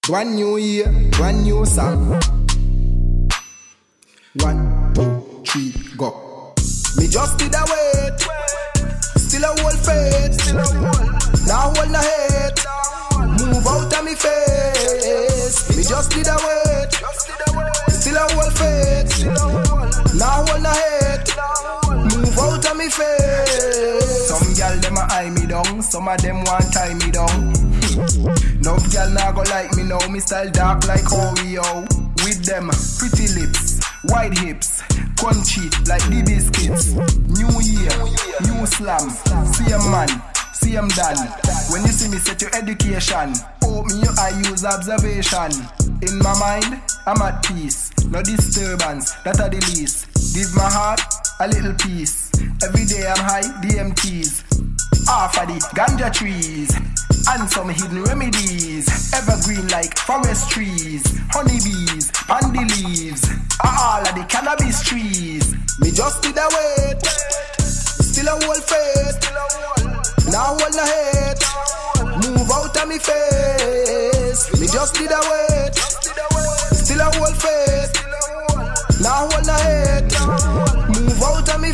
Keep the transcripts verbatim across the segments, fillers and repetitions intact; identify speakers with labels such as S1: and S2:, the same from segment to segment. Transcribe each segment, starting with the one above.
S1: One new year, one new song. One, two, three, go. Me just did a wait, still a whole faith. Now hold the hate, move out of me face. Me just did a wait, still a whole faith. Now hold the hate, move out of me face. Some gal dem a eye me down, some of them want tie me down. No gal nah go like me now, me style dark like Oreo. With them pretty lips, wide hips, crunchy like the biscuits. New year, new slam, same man, same done. When you see me set your education, open your eye, use observation. In my mind, I'm at peace, no disturbance, that are the least. Give my heart a little peace. Every day I'm high, D M Ts. Half of the ganja trees and some hidden remedies. Evergreen like forest trees, honeybees, and the leaves. All of the cannabis trees. Me just did a wait, still a whole faith. Now hold the hate, move out of me face. Me just did a wait, still a whole faith. Now hold the hate, move out of me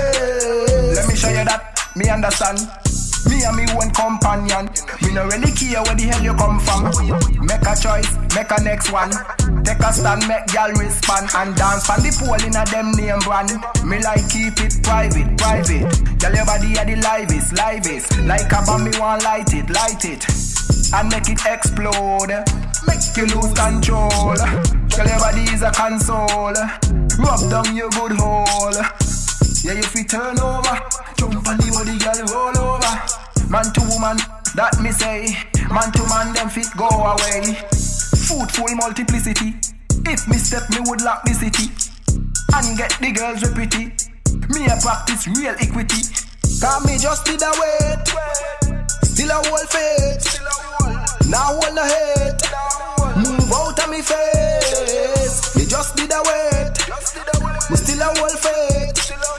S1: face. Let me show you that me understand. Me and me one companion. Me no really care where the hell you come from. Make a choice, make a next one. Take a stand, make y'all respond. And dance on the pole in a them name brand. Me like keep it private, private. Tell your body are the livest, livest. Like a bomb, me want light it, light it. And make it explode. Make you lose control. Tell your body is a console. Rub down your good hole. Yeah, if we turn over, jump on the body, girl, roll over. Man to woman, that me say. Man to man, them fit go away. Fruitful multiplicity. If me step, me would lock the city and get the girls pretty. Me a practice real equity. Cause me just did a wait, still a whole faith. Now hold the hate, move out of me face. Me just did a wait, me still a whole faith.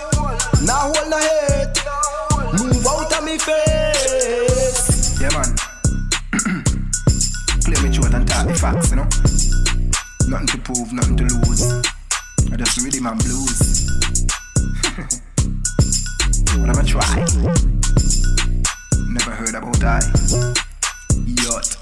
S1: Now hold the hate, move out of me face. Yeah man, play me short and talk the facts, you know. Nothing to prove, nothing to lose. I just rhythm and blues. But I'ma try. Never heard about I. Yacht.